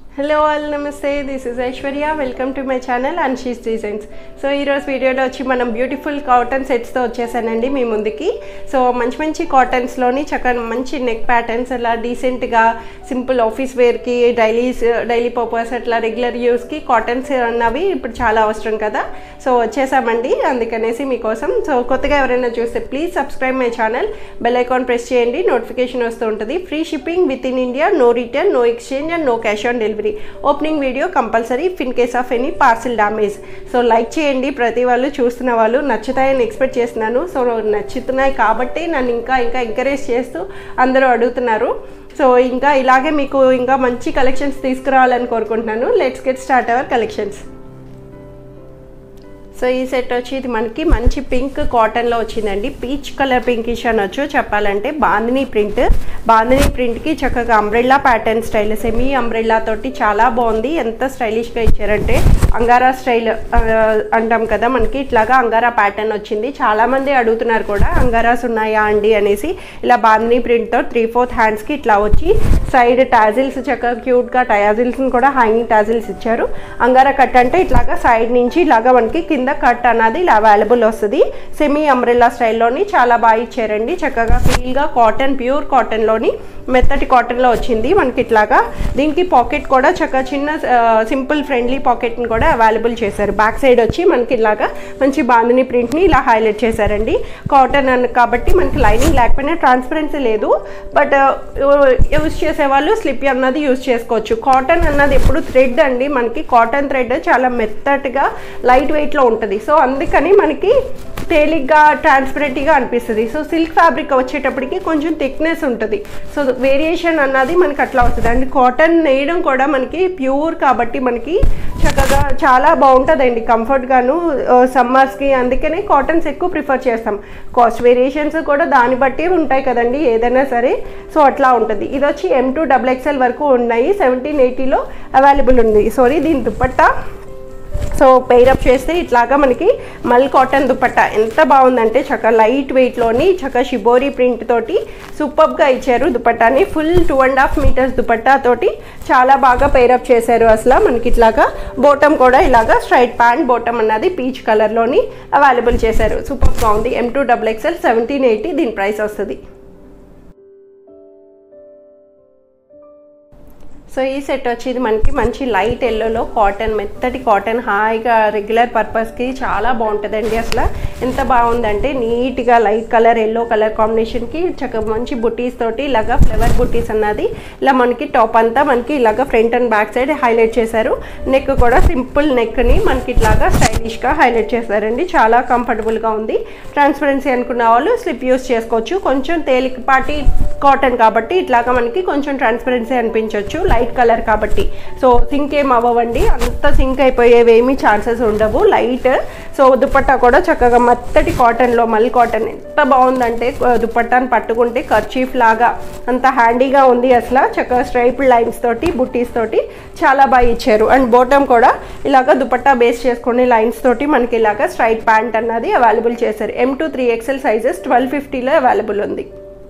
Hello all, namaste. This is Aishwarya. Welcome to my channel Anshi's Designs. So ee roju video lo vachi manam beautiful cotton sets tho vachesanandi mee mundiki. So manchi cottons loni chaka manchi neck patterns ala decent ga simple office wear ki daily purpose atla regular use ki cottons annavi ippudu chaala avasaram kada. So vachesamandi andukanesi meekosam. So kottaga evaraina chuste please subscribe my channel, bell icon press cheyandi, notification vastu untadi. Free shipping within India, no return, no exchange and no cash on delivery. Opening video compulsory if in case of any parcel damage. So like చేయండి, ప్రతి వాళ్ళు చూస్తున్న వాళ్ళు నచ్చుతాయని expect చేస్తున్నాను. So నచ్చుతున్నాయి కాబట్టి నన్ను ఇంకా encourage చేస్తూ అందరూ అడుగుతున్నారు. సో ఇంకా ఇలాగే మీకు ఇంకా మంచి కలెక్షన్స్ తీసుకురావాలని కోరుకుంటున్నాను. Let's get start our collections. So ఈ సెట్ వచ్చి ఇది మనకి మంచి పింక్ కాటన్లో వచ్చిందండి. పీచ్ కలర్ పింకిష్ అనొచ్చు చెప్పాలంటే. బాందినీ ప్రింట్కి చక్కగా umbrella pattern style, semi umbrella తోటి చాలా బాగుంది. ఎంత స్టైలిష్గా ఇచ్చారంటే అంగారా స్టైల్ అంటాం కదా, మనకి ఇట్లాగా అంగారా ప్యాటర్న్ వచ్చింది. చాలామంది అడుగుతున్నారు కూడా అంగారాస్ ఉన్నాయా అండి అనేసి. ఇలా బాందినీ ప్రింట్తో 3/4 హ్యాండ్స్కి ఇట్లా వచ్చి సైడ్ టాజిల్స్ చక్కగా క్యూట్గా టాజిల్స్ని కూడా హ్యాంగింగ్ టాజిల్స్ ఇచ్చారు. అంగారా కట్ అంటే ఇట్లాగా సైడ్ నుంచి ఇలాగా మనకి కింద కట్ అన్నది ఇలా అవైలబుల్ వస్తుంది. సెమీ అంబ్రెల్లా స్టైల్లోని చాలా బాగా ఇచ్చారండి. చక్కగా ఫీల్గా కాటన్, ప్యూర్ కాటన్లోని మెత్తటి కాటన్లో వచ్చింది మనకి ఇట్లాగా. దీనికి పాకెట్ కూడా చక్కగా చిన్న సింపుల్ ఫ్రెండ్లీ పాకెట్ని కూడా అవైలబుల్ చేశారు. బ్యాక్ సైడ్ వచ్చి మనకి ఇలాగా మంచి బాందినీ ప్రింట్ని ఇలా హైలైట్ చేశారండి. కాటన్ కాబట్టి మనకి లైనింగ్ లేకపోయినా ట్రాన్స్పరెన్సీ లేదు, బట్ యూజ్ చేసేవాళ్ళు స్లిప్ అన్నది యూజ్ చేసుకోవచ్చు. కాటన్ అన్నది ఎప్పుడు థ్రెడ్ అండి, మనకి కాటన్ థ్రెడ్ చాలా మెత్తటిగా లైట్ వెయిట్లో ఉంటుంది. సో అందుకని మనకి తేలిగ్గా ట్రాన్స్పరెంట్గా అనిపిస్తుంది. సో సిల్క్ ఫ్యాబ్రిక్ వచ్చేటప్పటికి కొంచెం థిక్నెస్ ఉంటుంది. సో వేరియేషన్ అన్నది మనకి అట్లా వస్తుంది. అండ్ కాటన్ నేయడం కూడా మనకి ప్యూర్ కాబట్టి మనకి చక్కగా చాలా బాగుంటుందండి, కంఫర్ట్గాను సమ్మర్స్కి. అందుకనే కాటన్స్ ఎక్కువ ప్రిఫర్ చేస్తాం. కాస్ట్ వేరియేషన్స్ కూడా దాన్ని బట్టి ఉంటాయి కదండి ఏదైనా సరే. సో అట్లా ఉంటుంది. ఇది వచ్చి M2 XXL వరకు ఉన్నాయి. 1780లో అవైలబుల్ ఉంది. దీని దుపట్టా సో పెయిరప్ చేస్తే ఇట్లాగా మనకి మల్ కాటన్ దుపట్టా ఎంత బాగుందంటే చక్కగా లైట్ వెయిట్లోని చక్కగా షిబోరీ ప్రింట్ తోటి సూపర్గా ఇచ్చారు. దుపట్టాని ఫుల్ 2.5 మీటర్స్ దుపట్టా తోటి చాలా బాగా పెయిరప్ చేశారు. అసలు మనకి ఇట్లాగా బోటమ్ కూడా ఇలాగా స్ట్రైట్ ప్యాంట్ బోటమ్ అన్నది పీచ్ కలర్లోని అవైలబుల్ చేశారు. సూపర్గా ఉంది. M2 XXL 1780 దీని ప్రైస్ వస్తుంది. సో ఈ సెట్ వచ్చి ఇది మనకి మంచి లైట్ ఎల్లోలో కాటన్, మెత్తటి కాటన్, హాయిగా రెగ్యులర్ పర్పస్కి చాలా బాగుంటుందండి. అసలు ఎంత బాగుందంటే నీట్గా లైట్ కలర్ ఎల్లో కలర్ కాంబినేషన్కి చక్కగా మంచి బుటీస్ తోటి ఇలాగా ఫ్లవర్ బుటీస్ అన్నది ఇలా మనకి టాప్ అంతా మనకి ఇలాగా front and back side highlight చేశారు. నెక్ కూడా సింపుల్ నెక్ని మనకి ఇట్లాగా స్టైలిష్గా హైలైట్ చేశారండి. చాలా కంఫర్టబుల్గా ఉంది. ట్రాన్స్పరెన్సీ అనుకున్న వాళ్ళు స్లిప్ యూస్ చేసుకోవచ్చు. కొంచెం తేలికపాటి కాటన్ కాబట్టి ఇట్లాగా మనకి కొంచెం ట్రాన్స్పరెన్సీ అనిపించవచ్చు, లైట్ కలర్ కాబట్టి. సో సింక్ ఏం అవ్వండి, అంత సింక్ అయిపోయేవేమీ ఛాన్సెస్ ఉండవు. లైట్. సో దుపట్టా కూడా చక్కగా మెత్తటి కాటన్లో మల్ కాటన్ ఎంత బాగుందంటే దుపట్టాను పట్టుకుంటే కర్చీఫ్ లాగా అంత హ్యాండీగా ఉంది. అసలు చక్కగా స్ట్రైప్ లైన్స్ తోటి బుట్టీస్ తోటి చాలా బాగా ఇచ్చారు. అండ్ బాటమ్ కూడా ఇలాగ దుపట్టా బేస్ చేసుకుని లైన్స్ తోటి మనకి ఇలాగ స్ట్రైట్ ప్యాంట్ అన్నది అవైలబుల్ చేశారు. M2 3XL సైజెస్ 1250లో అవైలబుల్ ఉంది.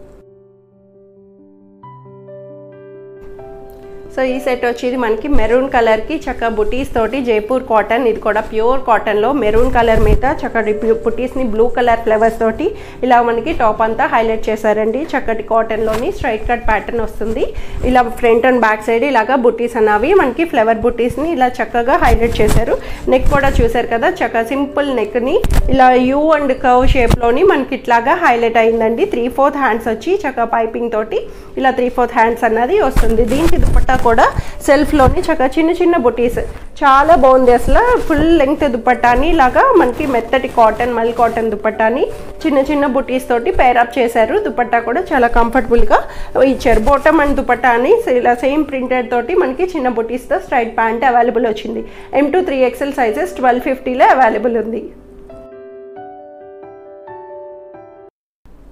సో ఈ సెట్ వచ్చి ఇది మనకి మెరూన్ కలర్కి చక్క బుటీస్ తోటి జైపూర్ కాటన్, ఇది కూడా ప్యూర్ కాటన్లో మెరూన్ కలర్ మీద చక్కటి బుటీస్ని బ్లూ కలర్ ఫ్లవర్స్ తోటి ఇలా మనకి టాప్ అంతా హైలైట్ చేశారండి. చక్కటి కాటన్లోని స్ట్రైట్ కట్ ప్యాటర్న్ వస్తుంది. ఇలా ఫ్రంట్ అండ్ బ్యాక్ సైడ్ ఇలాగా బుటీస్ అన్నవి మనకి ఫ్లవర్ బుటీస్ని ఇలా చక్కగా హైలైట్ చేశారు. నెక్ కూడా చూసారు కదా, చక్క సింపుల్ నెక్ని ఇలా యూ అండ్ కర్వ్ షేప్లోని మనకి ఇట్లాగా హైలైట్ అయిందండి. 3/4 హ్యాండ్స్ వచ్చి చక్క పైపింగ్ తోటి ఇలా 3/4 హ్యాండ్స్ అన్నది వస్తుంది. దీనికి దుపట్టా కూడా సెల్ఫ్లోని చక్కగా చిన్న చిన్న బుటీస్ చాలా బాగుంది. అసలు ఫుల్ లెంగ్త్ దుపట్టాని ఇలాగా మనకి మెత్తటి కాటన్ మల్ కాటన్ దుపట్టాని చిన్న చిన్న బుటీస్ తోటి పేరప్ చేశారు. దుపట్టా కూడా చాలా కంఫర్టబుల్గా ఇచ్చారు. బాటమ్ అండ్ దుపట్టాని ఇలా సేమ్ ప్రింటెడ్ తోటి మనకి చిన్న బుటీస్తో స్ట్రైట్ ప్యాంట్ అవైలబుల్ వచ్చింది. M2 3XL సైజెస్ 1250లో అవైలబుల్ ఉంది.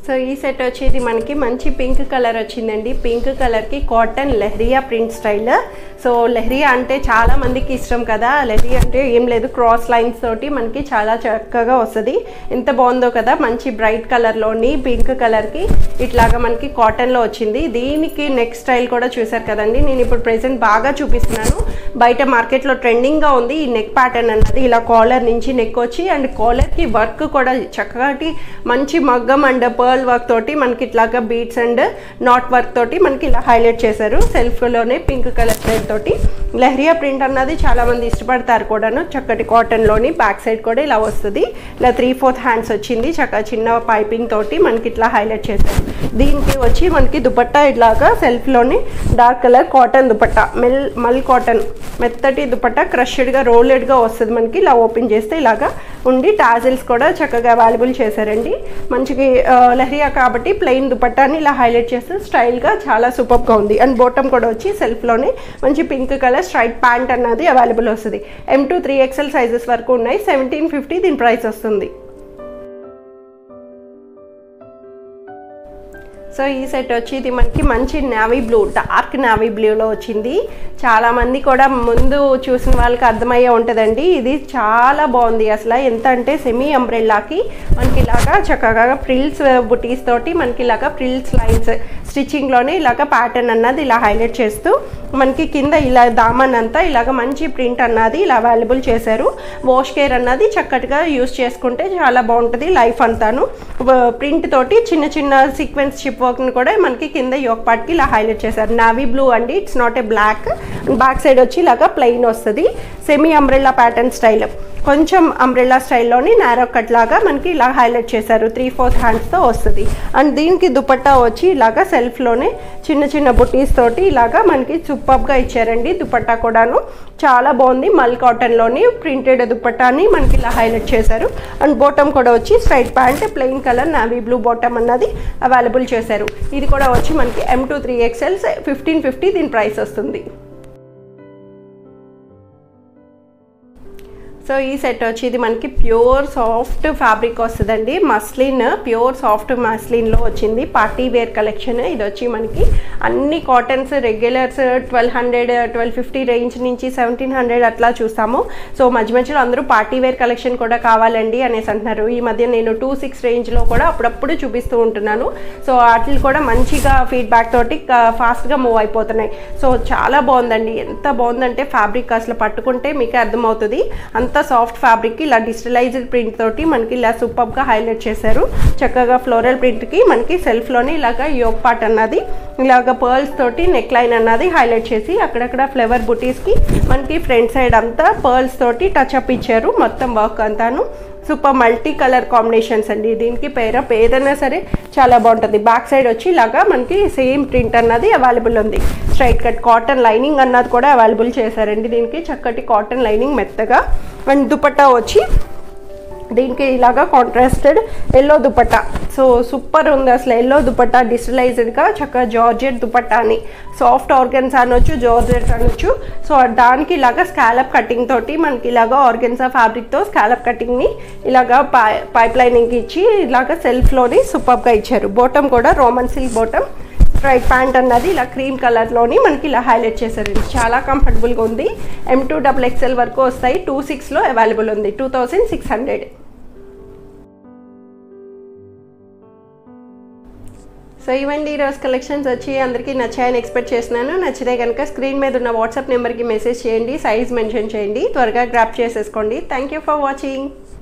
సో ఈ సెట్ వచ్చేది మనకి మంచి పింక్ కలర్ వచ్చిందండి. పింక్ కలర్కి cotton leheriya print style. So leheriya అంటే చాలా మందికి ఇష్టం కదా. లెహరియా అంటే ఏం లేదు, క్రాస్ లైన్స్ తోటి మనకి చాలా చక్కగా వస్తుంది. ఎంత బాగుందో కదా, మంచి బ్రైట్ కలర్లోని పింక్ కలర్కి ఇట్లాగా మనకి కాటన్లో వచ్చింది. దీనికి నెక్ స్టైల్ కూడా చూసారు కదండి. నేను ఇప్పుడు ప్రెసెంట్ బాగా చూపిస్తున్నాను. బయట మార్కెట్లో ట్రెండింగ్గా ఉంది ఈ నెక్ ప్యాటర్న్ అన్నది. ఇలా కాలర్ నుంచి నెక్ వచ్చి అండ్ కాలర్కి వర్క్ కూడా చక్కగా మంచి మగ్గం అండ్ పర్ల్ వర్క్ తోటి మనకి ఇట్లాగా బీట్స్ అండ్ నాట్ వర్క్ తోటి మనకి ఇలా హైలైట్ చేశారు. సెల్ఫ్లోనే పింక్ కలర్ థ్రెడ్ తోటి లెహరియా ప్రింట్ అన్నది చాలా మంది ఇష్టపడతారు కూడాను. చక్కటి కాటన్లోని బ్యాక్ సైడ్ కూడా ఇలా వస్తుంది. ఇలా 3/4 హ్యాండ్స్ వచ్చింది. చక్కగా చిన్న పైపింగ్ తోటి మనకి ఇట్లా హైలైట్ చేశారు. దీనికి వచ్చి మనకి దుపట్టా ఇట్లాగా సెల్ఫ్లోని dark colour cotton dupatta, mul cotton మెత్తటి దుపట్టా క్రష్డ్గా రోలెడ్గా వస్తుంది. మనకి ఇలా ఓపెన్ చేస్తే ఇలాగా ఉండి టాజిల్స్ కూడా చక్కగా అవైలబుల్ చేశారండి. మంచిగా లెహరియా కాబట్టి ప్లెయిన్ దుపట్టాని ఇలా హైలైట్ చేస్తే స్టైల్గా చాలా సూపర్గా ఉంది. అండ్ బాటమ్ కూడా వచ్చి సెల్ఫ్లోనే మంచి పింక్ కలర్ స్ట్రైట్ ప్యాంట్ అన్నది అవైలబుల్ వస్తుంది. M to 3XL సైజెస్ వరకు ఉన్నాయి. 1750 దీని ప్రైస్ వస్తుంది. సో ఈ సెట్ వచ్చి ఇది మనకి మంచి నావీ బ్లూ, డార్క్ నావీ బ్లూలో వచ్చింది. చాలామంది కూడా ముందు చూసిన వాళ్ళకి అర్థమయ్యే ఉంటుందండి. ఇది చాలా బాగుంది అసలు. ఎంత అంటే సెమీ అంబ్రెల్లాకి మనకి ఇలాగా చక్కగా ఫ్రిల్స్ బుటీస్ తోటి మనకి ఇలాగా ఫ్రిల్స్ లైన్స్ స్టిచ్చింగ్లోనే ఇలాగ ప్యాటర్న్ అన్నది ఇలా హైలైట్ చేస్తూ మనకి కింద ఇలా దామన్ అంతా ఇలాగ మంచి ప్రింట్ అన్నది ఇలా అవైలబుల్ చేశారు. వాష్ కేర్ అన్నది చక్కటిగా యూస్ చేసుకుంటే చాలా బాగుంటుంది లైఫ్ అంతాను. ప్రింట్ తోటి చిన్న చిన్న సీక్వెన్స్ చిప్ వర్క్ని కూడా మనకి కింద యోక్ పార్ట్కి ఇలా హైలైట్ చేశారు. నావీ బ్లూ అండి, it's not a black. Back side వచ్చి ఇలాగా ప్లెయిన్ వస్తుంది. సెమీ అంబ్రెల్లా ప్యాటర్న్ స్టైల్, కొంచెం అంబ్రెల్లా స్టైల్లోని నారో కట్ లాగా మనకి ఇలా హైలైట్ చేశారు. 3/4 హ్యాండ్స్తో వస్తుంది. అండ్ దీనికి దుపట్టా వచ్చి ఇలాగా సెల్ఫ్లోనే చిన్న చిన్న బుటీస్ తోటి ఇలాగా మనకి సూపర్గా ఇచ్చారండి. దుపట్టా కూడాను చాలా బాగుంది. మల్ కాటన్లోని ప్రింటెడ్ దుపట్టాని మనకి ఇలా హైలైట్ చేశారు. అండ్ బాటమ్ కూడా వచ్చి straight pant plain colour navy blue bottom అన్నది అవైలబుల్ చేశారు. ఇది కూడా వచ్చి మనకి M to 3XL 1550 దీని ప్రైస్ వస్తుంది. సో ఈ సెట్ వచ్చి ఇది మనకి ప్యూర్ సాఫ్ట్ ఫ్యాబ్రిక్ వస్తుందండి. మస్లిన్, ప్యూర్ సాఫ్ట్ మస్లిన్లో వచ్చింది. పార్టీ వేర్ కలెక్షన్ ఇది వచ్చి మనకి అన్ని కాటన్స్ రెగ్యులర్స్ 1200 1250 రేంజ్ నుంచి 1700 అట్లా చూస్తాము. సో మధ్య మధ్యలో అందరూ పార్టీ వేర్ కలెక్షన్ కూడా కావాలండి అనేసి అంటున్నారు. ఈ మధ్య నేను 26 రేంజ్లో కూడా అప్పుడప్పుడు చూపిస్తూ ఉంటున్నాను. సో వాటిని కూడా మంచిగా ఫీడ్బ్యాక్ తోటి ఫాస్ట్గా మూవ్ అయిపోతున్నాయి. సో చాలా బాగుందండి. ఎంత బాగుందంటే ఫ్యాబ్రిక్ అసలు పట్టుకుంటే మీకే అర్థమవుతుంది. అంత సాఫ్ట్ ఫ్యాబ్రిక్ ఇలా డిజిటలైజ్డ్ ప్రింట్ తోటి మనకి ఇలా సూపర్గా హైలైట్ చేశారు. చక్కగా ఫ్లోరల్ ప్రింట్కి మనకి సెల్ఫ్లోనే ఇలాగ యోక్ పార్ట్ అన్నది ఇలాగ పర్ల్స్ తోటి నెక్ లైన్ అన్నది హైలైట్ చేసి అక్కడక్కడ ఫ్లవర్ బుటీస్కి మనకి ఫ్రంట్ సైడ్ అంతా పర్ల్స్ తోటి టచ్ అప్ ఇచ్చారు. మొత్తం వర్క్ అంతాను సూపర్ మల్టీ కలర్ కాంబినేషన్స్ అండి. దీనికి పేరప్ ఏదైనా సరే చాలా బాగుంటుంది. బ్యాక్ సైడ్ వచ్చి ఇలాగా మనకి సేమ్ ప్రింట్ అన్నది అవైలబుల్ ఉంది. స్ట్రైట్ కట్ కాటన్ లైనింగ్ అన్నది కూడా అవైలబుల్ చేశారండి. దీనికి చక్కటి కాటన్ లైనింగ్ మెత్తగా. అండ్ దుపట్టా వచ్చి దీనికి ఇలాగా contrasted yellow dupatta. So super ఉంది అసలు. ఎల్లో దుపట్టా డిజిటలైజ్డ్గా చక్కగా జార్జెట్ దుపట్టా అని, సాఫ్ట్ ఆర్గన్స్ అనొచ్చు, జార్జెట్ అనొచ్చు. సో దానికి ఇలాగా స్కాలప్ కటింగ్ తోటి మనకి ఇలాగా ఆర్గన్సా ఫ్యాబ్రిక్తో స్కాలప్ కటింగ్ని ఇలాగా పైప్ లైనింగ్కి ఇచ్చి ఇలాగా సెల్ఫ్లోని సూపర్గా ఇచ్చారు. బాటమ్ కూడా Roman silk bottom, straight pant అన్నది ఇలా క్రీమ్ కలర్లోని మనకి ఇలా హైలైట్ చేశారు. చాలా కంఫర్టబుల్గా ఉంది. M to XXL వరకు వస్తాయి. 26లో అవైలబుల్ ఉంది. 2600. సో ఇవండి ఈరోజు కలెక్షన్స్ వచ్చి అందరికీ నచ్చాయని ఎక్స్పెక్ట్ చేస్తున్నాను. నచ్చితే కనుక స్క్రీన్ మీద ఉన్న వాట్సాప్ నెంబర్కి మెసేజ్ చేయండి, సైజ్ మెన్షన్ చేయండి, త్వరగా గ్రాప్ చేసేసుకోండి. Thank you for watching.